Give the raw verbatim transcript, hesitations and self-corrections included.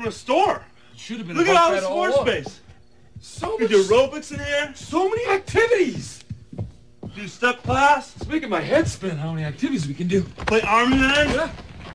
a store. Should have been. Look a at all bunk this bed floor along. space. So You much. do aerobics in here. So many activities. Do step class. It's making my head spin. How many activities we can do? Play army men. Yeah.